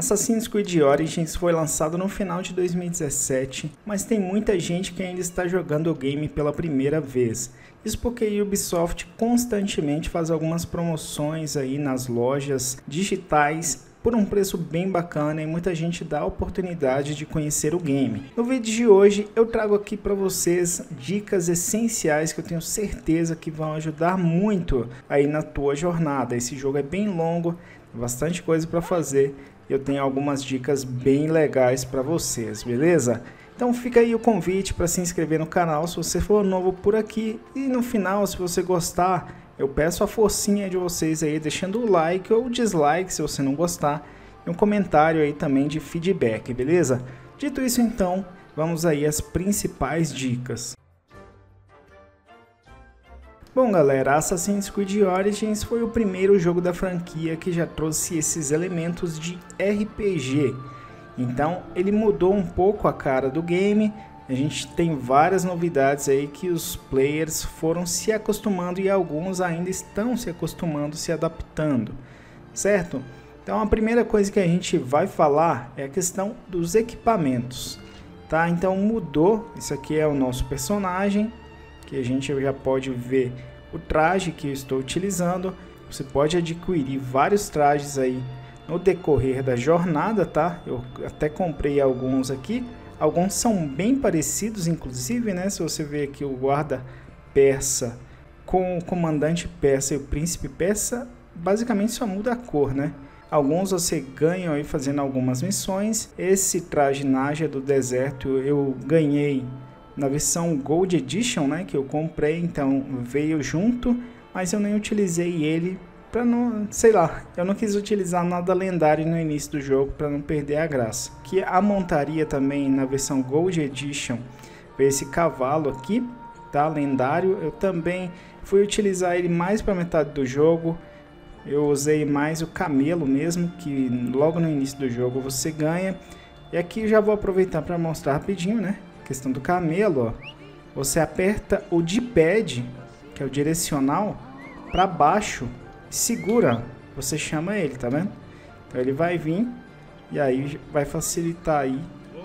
Assassin's Creed Origins foi lançado no final de 2017, mas tem muita gente que ainda está jogando o game pela primeira vez. Isso porque a Ubisoft constantemente faz algumas promoções aí nas lojas digitais por um preço bem bacana e muita gente dá a oportunidade de conhecer o game. No vídeo de hoje eu trago aqui para vocês dicas essenciais que eu tenho certeza que vão ajudar muito aí na tua jornada. Esse jogo é bem longo, tem bastante coisa para fazer. Eu tenho algumas dicas bem legais para vocês, beleza? Então fica aí o convite para se inscrever no canal se você for novo por aqui. E no final, se você gostar, eu peço a forcinha de vocês aí, deixando o like ou dislike se você não gostar. E um comentário aí também de feedback, beleza? Dito isso então, vamos aí às principais dicas. Bom galera, Assassin's Creed Origins foi o primeiro jogo da franquia que já trouxe esses elementos de RPG. Então ele mudou um pouco a cara do game, a gente tem várias novidades aí que os players foram se acostumando e alguns ainda estão se acostumando, se adaptando, certo? Então a primeira coisa que a gente vai falar é a questão dos equipamentos, tá? Então mudou, isso aqui é o nosso personagem, que a gente já pode ver o traje que eu estou utilizando. Você pode adquirir vários trajes aí no decorrer da jornada, tá? Eu até comprei alguns aqui, alguns são bem parecidos inclusive, né? Se você ver aqui o guarda persa com o comandante persa e o príncipe persa, basicamente só muda a cor, né? Alguns você ganha aí fazendo algumas missões. Esse traje Naja do deserto eu ganhei na versão Gold Edition, né, que eu comprei, então veio junto, mas eu nem utilizei ele para não, sei lá, eu não quis utilizar nada lendário no início do jogo para não perder a graça. Que a montaria também na versão Gold Edition veio esse cavalo aqui, tá, lendário. Eu também fui utilizar ele mais para metade do jogo. Eu usei mais o camelo mesmo, que logo no início do jogo você ganha. E aqui já vou aproveitar para mostrar rapidinho, né? Questão do camelo, ó. Você aperta o D-pad, que é o direcional, para baixo, segura, você chama ele, tá vendo? Então ele vai vir e aí vai facilitar aí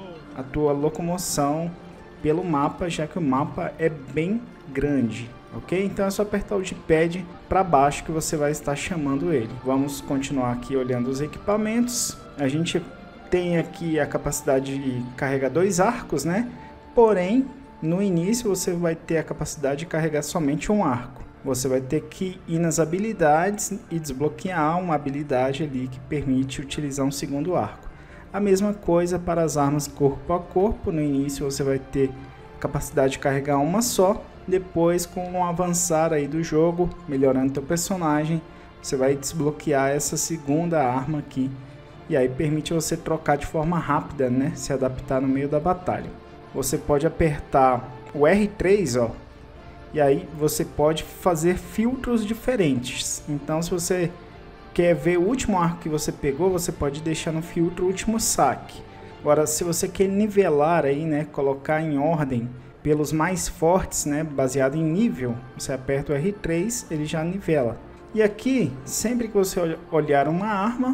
a tua locomoção pelo mapa, já que o mapa é bem grande, ok? Então é só apertar o D-pad para baixo que você vai estar chamando ele. Vamos continuar aqui olhando os equipamentos. A gente tem aqui a capacidade de carregar 2 arcos, né? Porém, no início você vai ter a capacidade de carregar somente um arco. Você vai ter que ir nas habilidades e desbloquear uma habilidade ali que permite utilizar um segundo arco. A mesma coisa para as armas corpo a corpo. No início você vai ter capacidade de carregar uma só. Depois, com o avançar aí do jogo, melhorando teu personagem, você vai desbloquear essa segunda arma aqui. E aí permite você trocar de forma rápida, né? Se adaptar no meio da batalha. Você pode apertar o R3, ó, e aí você pode fazer filtros diferentes. Então se você quer ver o último arco que você pegou, você pode deixar no filtro último saque. Agora se você quer nivelar aí, né, colocar em ordem pelos mais fortes, né, baseado em nível, você aperta o R3, ele já nivela. E aqui, sempre que você olhar uma arma,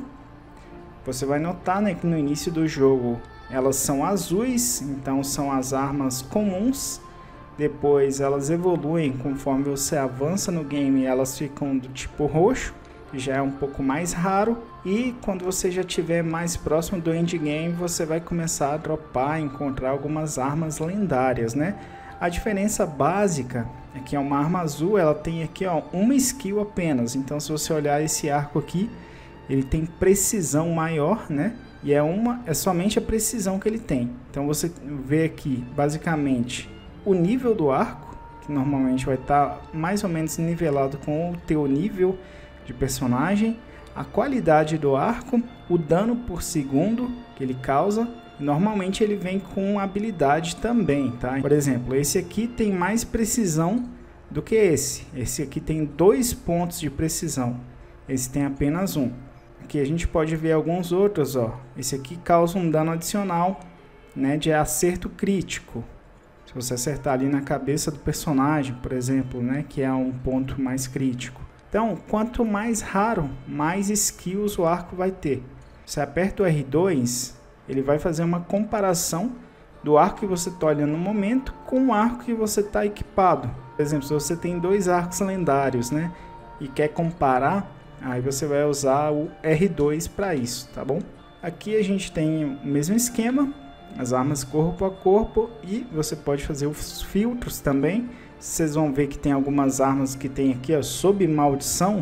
você vai notar, né, que no início do jogo elas são azuis, então são as armas comuns. Depois elas evoluem conforme você avança no game, elas ficam do tipo roxo, que já é um pouco mais raro. E quando você já estiver mais próximo do endgame, você vai começar a dropar, encontrar algumas armas lendárias, né? A diferença básica é que uma arma azul, ela tem aqui, ó, uma skill apenas. Então se você olhar esse arco aqui, ele tem precisão maior, né? E é somente a precisão que ele tem. Então você vê aqui basicamente o nível do arco, que normalmente vai estar mais ou menos nivelado com o teu nível de personagem, a qualidade do arco, o dano por segundo que ele causa. Normalmente ele vem com habilidade também, tá? Por exemplo, esse aqui tem mais precisão do que esse. Esse aqui tem 2 pontos de precisão. Esse tem apenas 1. Aqui a gente pode ver alguns outros, ó. Esse aqui causa um dano adicional, né, de acerto crítico. Se você acertar ali na cabeça do personagem, por exemplo, né, que é um ponto mais crítico. Então, quanto mais raro, mais skills o arco vai ter. Você aperta o R2, ele vai fazer uma comparação do arco que você está olhando no momento com o arco que você está equipado. Por exemplo, se você tem 2 arcos lendários, né, e quer comparar, aí você vai usar o R2 para isso, tá bom? Aqui a gente tem o mesmo esquema, as armas corpo a corpo, e você pode fazer os filtros também. Vocês vão ver que tem algumas armas que tem aqui, ó, sob maldição,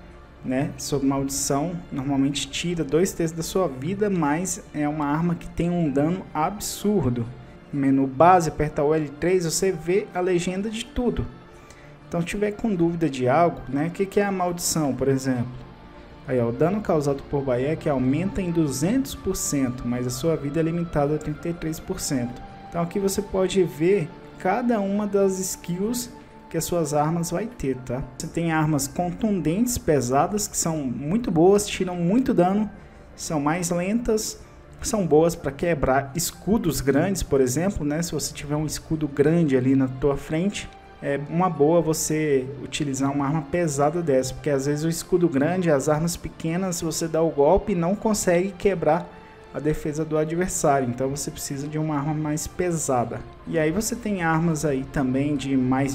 né? Sob maldição normalmente tira 2/3 da sua vida, mas é uma arma que tem um dano absurdo. Menu base, aperta o L3, você vê a legenda de tudo. Então, se tiver com dúvida de algo, né? O que é a maldição, por exemplo? Aí, ó, o dano causado por Bayek aumenta em 200%, mas a sua vida é limitada a 33%. Então, aqui você pode ver cada uma das skills que as suas armas vai ter, tá? Você tem armas contundentes, pesadas, que são muito boas, tiram muito dano, são mais lentas, são boas para quebrar escudos grandes, por exemplo, né? Se você tiver um escudo grande ali na tua frente, é uma boa você utilizar uma arma pesada dessa, porque às vezes o escudo grande, as armas pequenas, você dá o golpe e não consegue quebrar a defesa do adversário, então você precisa de uma arma mais pesada. E aí você tem armas aí também de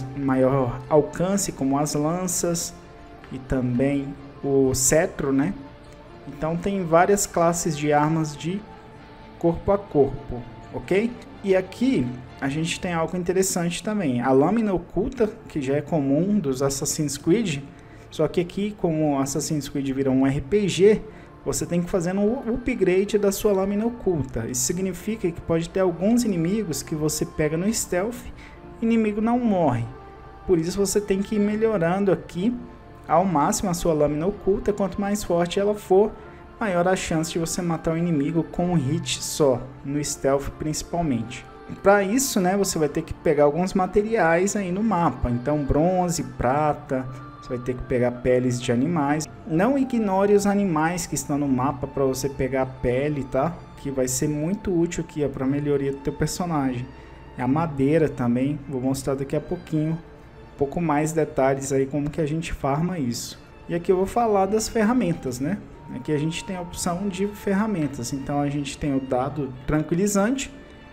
maior alcance, como as lanças e também o cetro, né? Então tem várias classes de armas de corpo a corpo, ok? E aqui a gente tem algo interessante também, a lâmina oculta, que já é comum dos Assassin's Creed, só que aqui, como Assassin's Creed virou um RPG, você tem que fazer um upgrade da sua lâmina oculta. Isso significa que pode ter alguns inimigos que você pega no stealth, o inimigo não morre. Por isso você tem que ir melhorando aqui ao máximo a sua lâmina oculta. Quanto mais forte ela for, maior a chance de você matar o inimigo com um hit só, no stealth principalmente. Para isso, né, você vai ter que pegar alguns materiais aí no mapa. Então bronze, prata, você vai ter que pegar peles de animais. Não ignore os animais que estão no mapa para você pegar a pele, tá? Que vai ser muito útil aqui para a melhoria do teu personagem. A madeira também, vou mostrar daqui a pouquinho. Um pouco mais detalhes aí como que a gente farma isso. E aqui eu vou falar das ferramentas, né? Aqui a gente tem a opção de ferramentas. Então a gente tem o dado tranquilizante,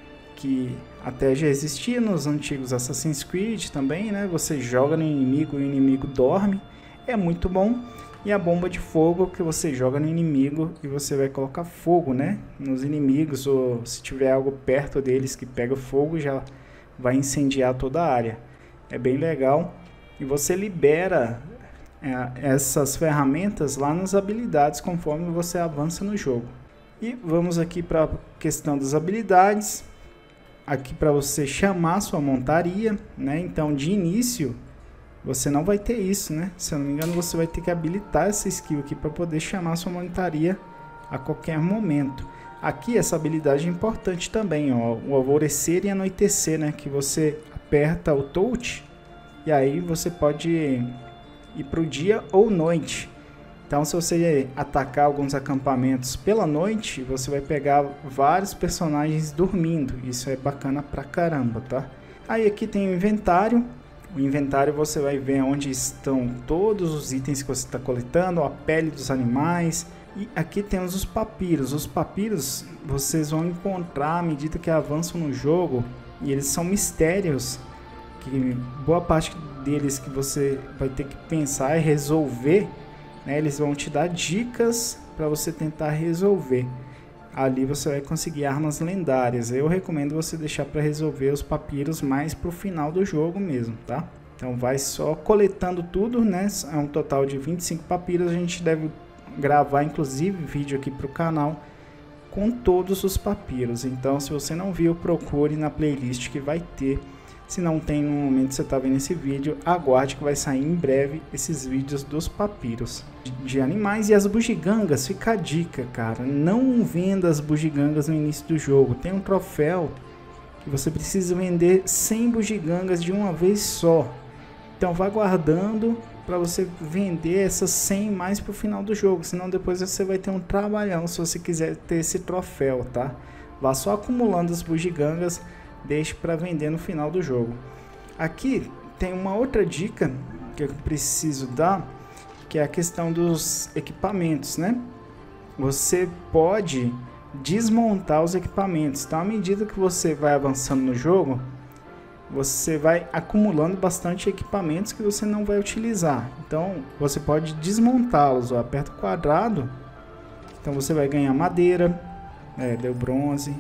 que até já existia nos antigos Assassin's Creed também, né? Você joga no inimigo e o inimigo dorme. É muito bom. E a bomba de fogo, que você joga no inimigo e você vai colocar fogo, né? Nos inimigos, ou se tiver algo perto deles que pega fogo, já vai incendiar toda a área. É bem legal. E você libera essas ferramentas lá nas habilidades conforme você avança no jogo. E vamos aqui para a questão das habilidades. Aqui para você chamar sua montaria, né? Então de início você não vai ter isso, né? Se eu não me engano, você vai ter que habilitar essa skill aqui para poder chamar sua montaria a qualquer momento. Aqui essa habilidade é importante também, ó, o alvorecer e anoitecer, né? Que você aperta o touch e aí você pode ir para o dia ou noite. Então, se você atacar alguns acampamentos pela noite, você vai pegar vários personagens dormindo. Isso é bacana pra caramba, tá? Aí aqui tem o inventário. O inventário você vai ver onde estão todos os itens que você está coletando, a pele dos animais. E aqui temos os papiros. Os papiros vocês vão encontrar à medida que avançam no jogo. E eles são mistérios, que boa parte deles que você vai ter que pensar e resolver, né? Eles vão te dar dicas para você tentar resolver. Ali você vai conseguir armas lendárias. Eu recomendo você deixar para resolver os papiros mais para o final do jogo mesmo, tá? Então vai só coletando tudo, né? É um total de 25 papiros. A gente deve gravar inclusive vídeo aqui para o canal com todos os papiros. Então se você não viu, procure na playlist que vai ter. Se não tem no momento que você está vendo esse vídeo, aguarde que vai sair em breve esses vídeos dos papiros de animais. E as bugigangas, fica a dica, cara, não venda as bugigangas no início do jogo. Tem um troféu que você precisa vender 100 bugigangas de uma vez só. Então vá guardando para você vender essas 100 mais para o final do jogo, senão depois você vai ter um trabalhão se você quiser ter esse troféu, tá? Vá só acumulando as bugigangas, deixe para vender no final do jogo. Aqui tem uma outra dica que eu preciso dar, que é a questão dos equipamentos, né? você pode desmontar os equipamentos. Então, à medida que você vai avançando no jogo, você vai acumulando bastante equipamentos que você não vai utilizar. Então, você pode desmontá-los. Aperta o quadrado. Então, você vai ganhar madeira. Deu bronze.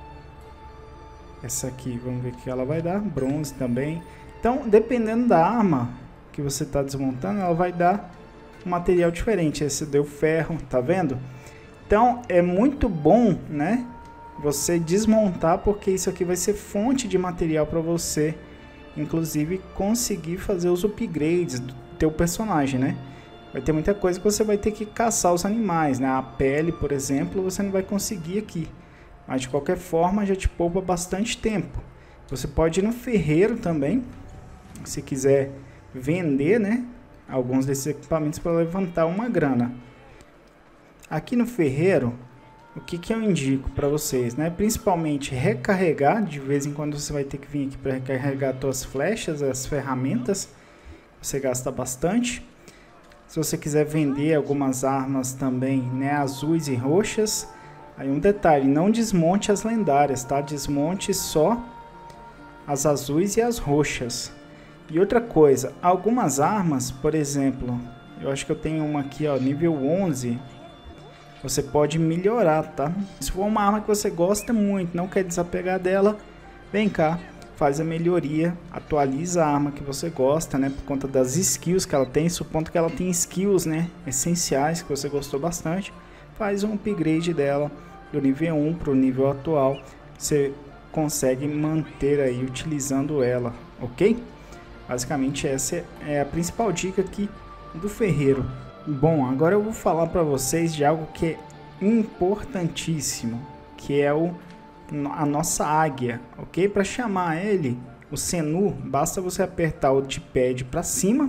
Essa aqui, vamos ver o que ela vai dar. Bronze também. Então, dependendo da arma que você está desmontando, ela vai dar um material diferente. Esse deu ferro, tá vendo? Então, é muito bom, né, você desmontar, porque isso aqui vai ser fonte de material para você, inclusive, conseguir fazer os upgrades do teu personagem, né? Vai ter muita coisa que você vai ter que caçar os animais, né? A pele, por exemplo, você não vai conseguir aqui. Mas, de qualquer forma, já te poupa bastante tempo. Você pode ir no ferreiro também, se quiser vender, né, alguns desses equipamentos para levantar uma grana. Aqui no ferreiro, o que eu indico para vocês, né? Principalmente recarregar, de vez em quando você vai ter que vir aqui para recarregar suas flechas, as ferramentas, você gasta bastante. Se você quiser vender algumas armas também, né, azuis e roxas, aí um detalhe, não desmonte as lendárias, tá? Desmonte só as azuis e as roxas. E outra coisa, algumas armas, por exemplo, eu acho que eu tenho uma aqui, ó, nível 11, você pode melhorar, tá? Se for uma arma que você gosta muito, não quer desapegar dela, vem cá, faz a melhoria, atualiza a arma que você gosta, né? Por conta das skills que ela tem, supondo que ela tem skills, né, essenciais, que você gostou bastante, faz um upgrade dela do nível 1 para o nível atual, você consegue manter aí utilizando ela, ok? Basicamente essa é a principal dica aqui do ferreiro. Bom, agora eu vou falar para vocês de algo que é importantíssimo, que é a nossa águia, ok? Para chamar ele, o Senu, basta você apertar o D-pad para cima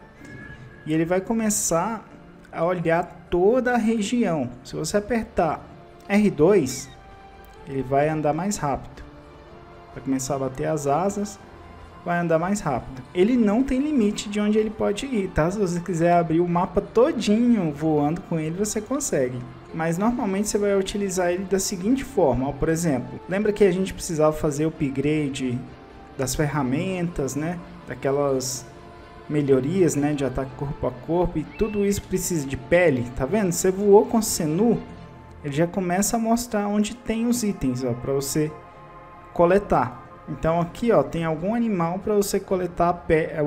e ele vai começar a olhar toda a região. Se você apertar R2, ele vai andar mais rápido. Vai começar a bater as asas, vai andar mais rápido. Ele não tem limite de onde ele pode ir, tá? Se você quiser abrir o mapa todinho voando com ele, você consegue. Mas normalmente você vai utilizar ele da seguinte forma, ó, por exemplo, lembra que a gente precisava fazer o upgrade das ferramentas, né? Daquelas melhorias, né, de ataque corpo a corpo, e tudo isso precisa de pele, tá vendo? Você voou com o Senu, ele já começa a mostrar onde tem os itens, ó, para você coletar. Então aqui, ó, tem algum animal para você coletar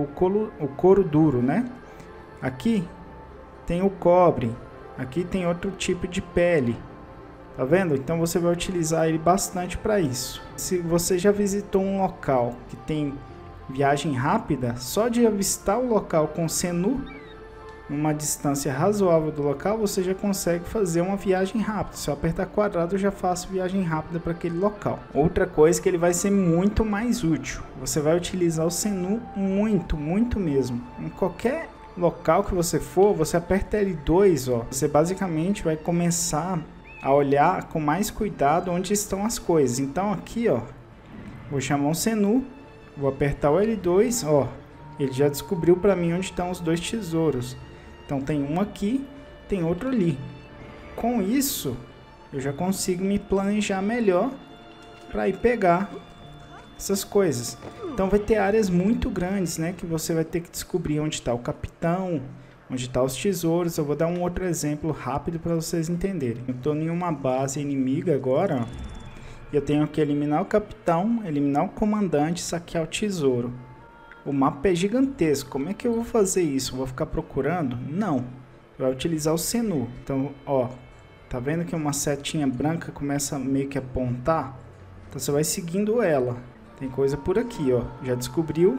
o couro duro, né? Aqui tem o cobre, aqui tem outro tipo de pele, tá vendo? Então você vai utilizar ele bastante para isso. Se você já visitou um local que tem viagem rápida, só de avistar o local com o Senu, numa distância razoável do local, você já consegue fazer uma viagem rápida. Se eu apertar quadrado, eu já faço viagem rápida para aquele local. Outra coisa que ele vai ser muito mais útil. Você vai utilizar o Senu muito mesmo. Em qualquer local que você for, você aperta L2, ó. Você basicamente vai começar a olhar com mais cuidado onde estão as coisas. Então aqui, ó, vou chamar o Senu, vou apertar o L2, ó. Ele já descobriu para mim onde estão os dois tesouros. Então tem um aqui, tem outro ali. Com isso, eu já consigo me planejar melhor para ir pegar essas coisas. Então vai ter áreas muito grandes, né, que você vai ter que descobrir onde está o capitão, onde estão os tesouros. Eu vou dar um outro exemplo rápido para vocês entenderem. Eu estou em uma base inimiga agora, ó, e eu tenho que eliminar o capitão, eliminar o comandante, saquear o tesouro. O mapa é gigantesco. Como é que eu vou fazer isso? Vou ficar procurando? Não. Vai utilizar o Senu. Então, ó, tá vendo que uma setinha branca começa meio que a apontar? Então você vai seguindo ela. Tem coisa por aqui, ó. Já descobriu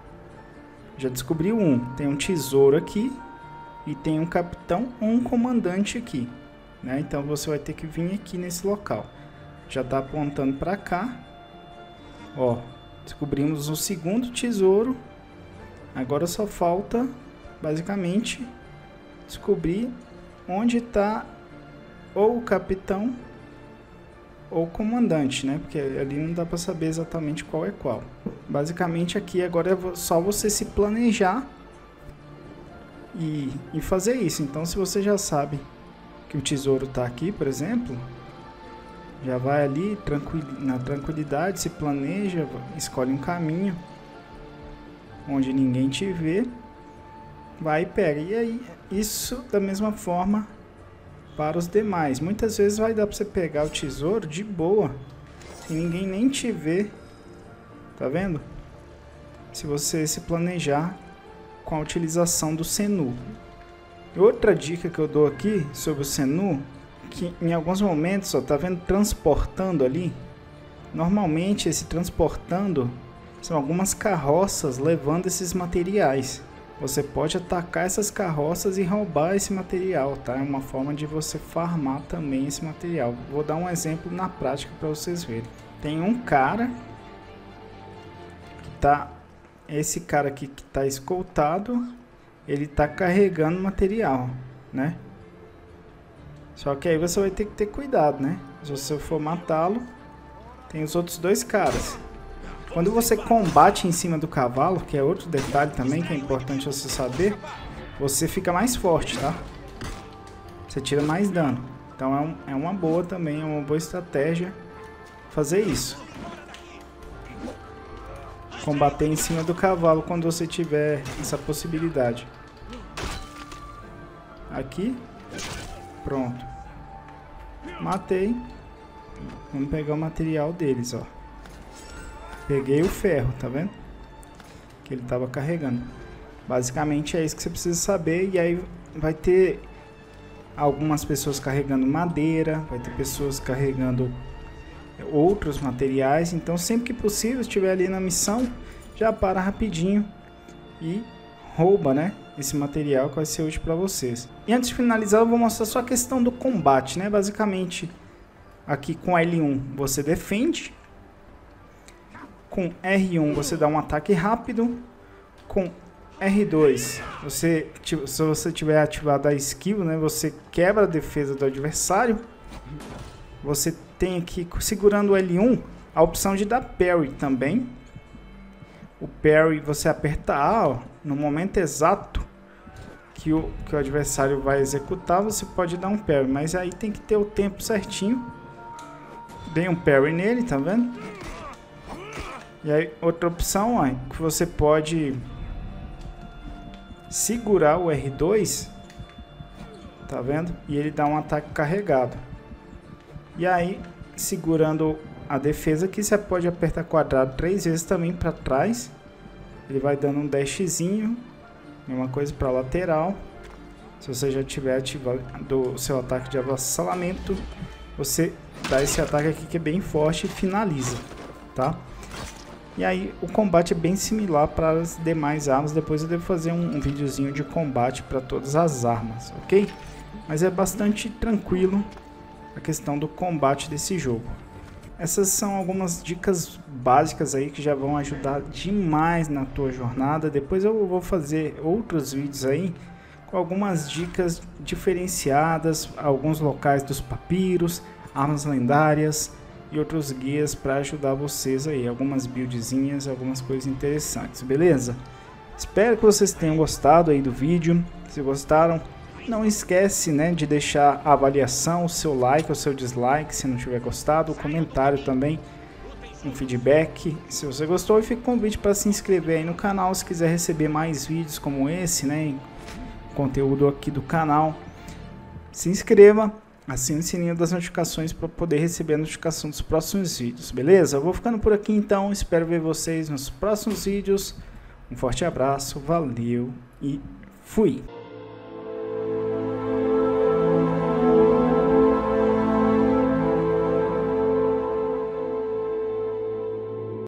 um. Tem um tesouro aqui e tem um capitão ou um comandante aqui, né? Então você vai ter que vir aqui nesse local. Já tá apontando para cá. Ó, descobrimos o segundo tesouro. Agora só falta, basicamente, descobrir onde está ou o capitão ou o comandante, né? Porque ali não dá para saber exatamente qual é qual. Basicamente aqui agora é só você se planejar e fazer isso. Então se você já sabe que o tesouro tá aqui, por exemplo, já vai ali na tranquilidade, se planeja, escolhe um caminho onde ninguém te vê, vai e pega. E aí, isso da mesma forma para os demais. Muitas vezes vai dar para você pegar o tesouro de boa, e ninguém nem te vê, tá vendo? Se você se planejar com a utilização do Senu. E outra dica que eu dou aqui sobre o Senu, que em alguns momentos, ó, tá vendo transportando ali? Normalmente esse transportando são algumas carroças levando esses materiais. Você pode atacar essas carroças e roubar esse material, tá? É uma forma de você farmar também esse material. Vou dar um exemplo na prática para vocês verem. Tem um cara que tá, esse cara aqui que tá escoltado, ele tá carregando material, né? Só que aí você vai ter que ter cuidado, né? Se você for matá-lo, tem os outros dois caras. Quando você combate em cima do cavalo, que é outro detalhe também que é importante você saber, você fica mais forte, tá? Você tira mais dano. Então é uma boa também, é uma boa estratégia fazer isso. Combater em cima do cavalo quando você tiver essa possibilidade. Aqui. Pronto. Matei. Vamos pegar o material deles, ó. Peguei o ferro, tá vendo? Que ele tava carregando. Basicamente é isso que você precisa saber. E aí vai ter algumas pessoas carregando madeira, vai ter pessoas carregando outros materiais. Então sempre que possível, se estiver ali na missão, já para rapidinho e rouba, né, esse material que vai ser útil para vocês. E antes de finalizar, eu vou mostrar só a questão do combate, né? Basicamente, aqui com L1 você defende, com R1 você dá um ataque rápido, com R2 se você tiver ativado a skill, né, você quebra a defesa do adversário. Você tem aqui, segurando o L1, a opção de dar parry também. O parry você aperta A, ó, no momento exato que o adversário vai executar, você pode dar um parry, mas aí tem que ter o tempo certinho. Dei um parry nele, tá vendo? E aí outra opção, ó, que você pode segurar o R2, tá vendo? E ele dá um ataque carregado. E aí, segurando a defesa aqui, você pode apertar quadrado 3 vezes também para trás. Ele vai dando um dashzinho, uma coisa para lateral. Se você já tiver ativado o seu ataque de avassalamento, você dá esse ataque aqui que é bem forte e finaliza, tá? E aí o combate é bem similar para as demais armas. Depois eu devo fazer um videozinho de combate para todas as armas, ok? Mas é bastante tranquilo a questão do combate desse jogo. Essas são algumas dicas básicas aí que já vão ajudar demais na tua jornada. Depois eu vou fazer outros vídeos aí com algumas dicas diferenciadas, alguns locais dos papiros, armas lendárias e outros guias para ajudar vocês aí, algumas buildzinhas, algumas coisas interessantes, beleza? Espero que vocês tenham gostado aí do vídeo. Se gostaram, não esquece, né, de deixar a avaliação, o seu like ou seu dislike se não tiver gostado, o comentário também, um feedback se você gostou, e fica o convite para se inscrever aí no canal se quiser receber mais vídeos como esse, né, conteúdo aqui do canal. Se inscreva, assine o sininho das notificações para poder receber a notificação dos próximos vídeos, beleza? Eu vou ficando por aqui então, espero ver vocês nos próximos vídeos. Um forte abraço, valeu e fui!